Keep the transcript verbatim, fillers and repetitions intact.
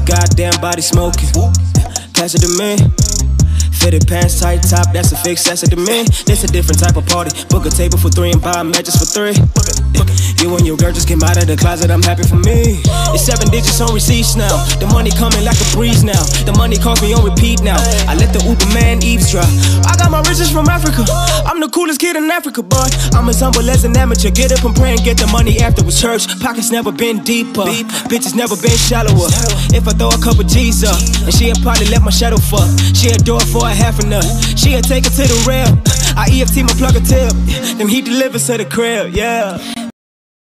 goddamn body smoking. Pass it to me. Fitted pants, tight top, that's a fix, that's it to me. This a different type of party. Book a table for three and buy matches for three. You and your girl just came out of the closet, I'm happy for me. It's seven digits on receipts now. The money coming like a breeze now. The money calls me on repeat now. I let the Uber man eavesdrop. I got my riches from Africa. I'm the coolest kid in Africa, boy. I'm as humble as an amateur. Get up and pray and get the money afterwards. Church pockets never been deeper. Bitches never been shallower. If I throw a couple G's up, and she'd probably let my shadow fuck. She'd do it for a half a nut. She'd take it to the rail. I E F T my plug a tip, then he delivers to the crib, yeah.